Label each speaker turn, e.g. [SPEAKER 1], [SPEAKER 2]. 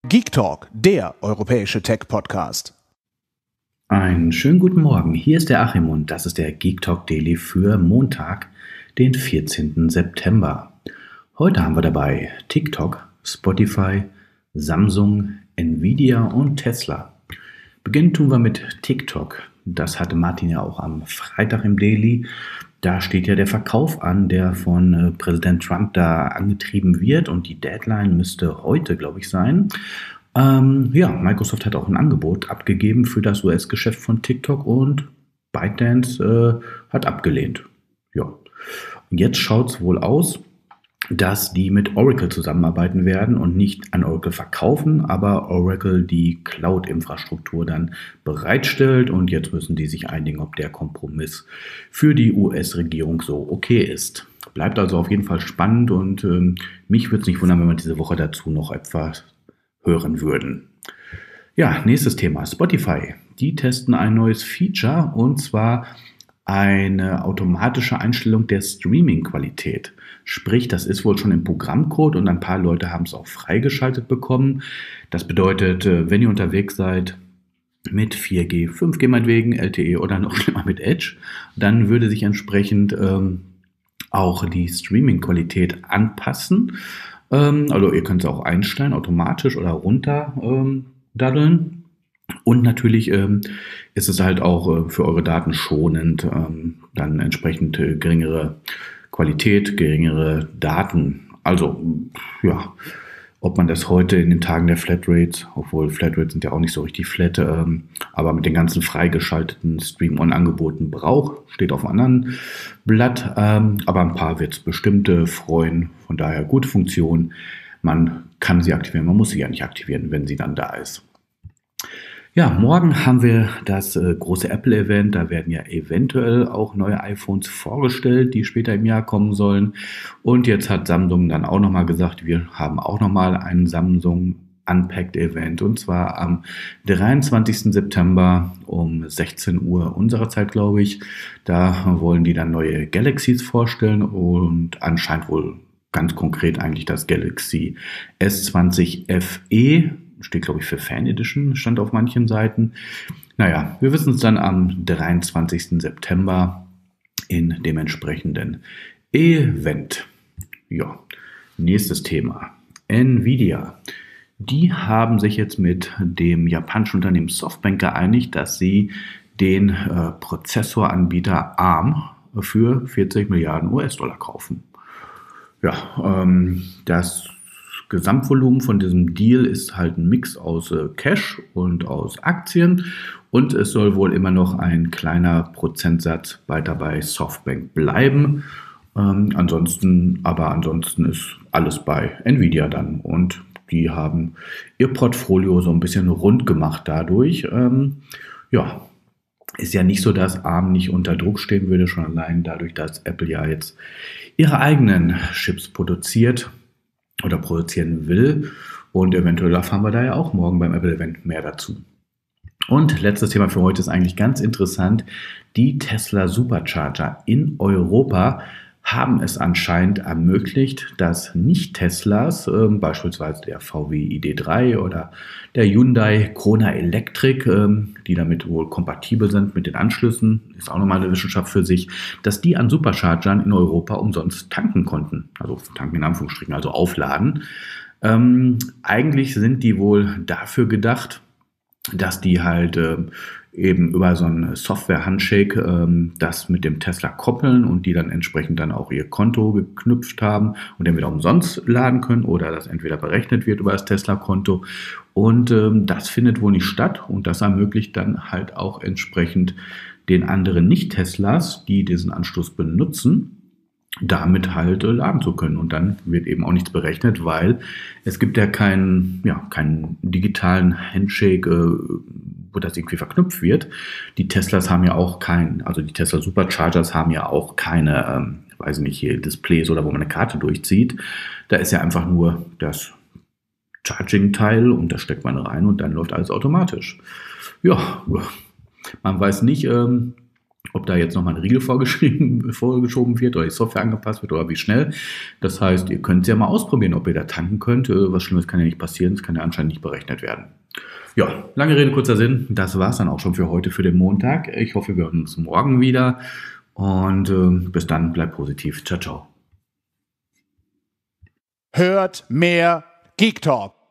[SPEAKER 1] Geek Talk, der europäische Tech-Podcast.
[SPEAKER 2] Einen schönen guten Morgen, hier ist der Achim und das ist der Geek Talk Daily für Montag, den 14. September. Heute haben wir dabei TikTok, Spotify, Samsung, Nvidia und Tesla. Beginnen tun wir mit TikTok. Das hatte Martin ja auch am Freitag im Daily. Da steht ja der Verkauf an, der von Präsident Trump da angetrieben wird und die Deadline müsste heute, glaube ich, sein. Microsoft hat auch ein Angebot abgegeben für das US-Geschäft von TikTok und ByteDance hat abgelehnt. Ja, und jetzt schaut es wohl aus, dass die mit Oracle zusammenarbeiten werden und nicht an Oracle verkaufen, aber Oracle die Cloud-Infrastruktur dann bereitstellt und jetzt müssen die sich einigen, ob der Kompromiss für die US-Regierung so okay ist. Bleibt also auf jeden Fall spannend und mich würde es nicht wundern, wenn wir diese Woche dazu noch etwas hören würden. Ja, nächstes Thema, Spotify. Die testen ein neues Feature und zwar eine automatische Einstellung der Streaming-Qualität. Sprich, das ist wohl schon im Programmcode und ein paar Leute haben es auch freigeschaltet bekommen. Das bedeutet, wenn ihr unterwegs seid mit 4G, 5G meinetwegen, LTE oder noch schlimmer mit Edge, dann würde sich entsprechend auch die Streaming-Qualität anpassen. Also ihr könnt es auch einstellen, automatisch oder runter daddeln. Und natürlich ist es halt auch für eure Daten schonend, dann entsprechend geringere Qualität, geringere Daten. Also ja, ob man das heute in den Tagen der Flatrates, obwohl Flatrates sind ja auch nicht so richtig flat, aber mit den ganzen freigeschalteten Stream-On-Angeboten braucht, steht auf einem anderen Blatt. Aber ein paar wird es bestimmt freuen. Von daher gute Funktion. Man kann sie aktivieren, man muss sie ja nicht aktivieren, wenn sie dann da ist. Ja, morgen haben wir das große Apple-Event. Da werden ja eventuell auch neue iPhones vorgestellt, die später im Jahr kommen sollen. Und jetzt hat Samsung dann auch nochmal gesagt, wir haben auch nochmal ein Samsung Unpacked-Event. Und zwar am 23. September um 16 Uhr unserer Zeit, glaube ich. Da wollen die dann neue Galaxies vorstellen und anscheinend wohl ganz konkret eigentlich das Galaxy S20 FE. Steht, glaube ich, für Fan Edition, stand auf manchen Seiten. Naja, wir wissen es dann am 23. September in dem entsprechenden Event. Ja, nächstes Thema. Nvidia. Die haben sich jetzt mit dem japanischen Unternehmen Softbank geeinigt, dass sie den Prozessoranbieter ARM für 40 Milliarden US-Dollar kaufen. Ja, das Gesamtvolumen von diesem Deal ist halt ein Mix aus Cash und aus Aktien und es soll wohl immer noch ein kleiner Prozentsatz weiter bei Softbank bleiben. Ansonsten ist alles bei Nvidia dann und die haben ihr Portfolio so ein bisschen rund gemacht dadurch. Ist ja nicht so, dass ARM nicht unter Druck stehen würde, schon allein dadurch, dass Apple ja jetzt ihre eigenen Chips produziert oder produzieren will. Und eventuell erfahren wir da ja auch morgen beim Apple-Event mehr dazu. Und letztes Thema für heute ist eigentlich ganz interessant. Die Tesla Supercharger in Europa haben es anscheinend ermöglicht, dass Nicht-Teslas, beispielsweise der VW ID.3 oder der Hyundai Kona Electric, die damit wohl kompatibel sind mit den Anschlüssen, ist auch nochmal eine Wissenschaft für sich, dass die an Superchargern in Europa umsonst tanken konnten. Also tanken in Anführungsstrichen, also aufladen. Eigentlich sind die wohl dafür gedacht, dass die halt eben über so einen Software-Handshake das mit dem Tesla koppeln und die dann entsprechend dann auch ihr Konto geknüpft haben und entweder umsonst laden können oder das entweder berechnet wird über das Tesla-Konto. Und das findet wohl nicht statt und das ermöglicht dann halt auch entsprechend den anderen Nicht-Teslas, die diesen Anschluss benutzen, damit halt laden zu können. Und dann wird eben auch nichts berechnet, weil es gibt ja keinen digitalen Handshake, wo das irgendwie verknüpft wird. Die Teslas haben ja auch die Tesla Superchargers haben ja auch keine, hier Displays oder wo man eine Karte durchzieht. Da ist ja einfach nur das Charging-Teil und da steckt man rein und dann läuft alles automatisch. Ja, man weiß nicht, ob da jetzt nochmal ein Riegel vorgeschoben wird oder die Software angepasst wird oder wie schnell. Das heißt, ihr könnt es ja mal ausprobieren, ob ihr da tanken könnt. Was Schlimmes kann ja nicht passieren, das kann ja anscheinend nicht berechnet werden. Ja, lange Rede, kurzer Sinn. Das war's dann auch schon für heute, für den Montag. Ich hoffe, wir hören uns morgen wieder. Und bis dann, bleibt positiv. Ciao, ciao.
[SPEAKER 1] Hört mehr Geek Talk.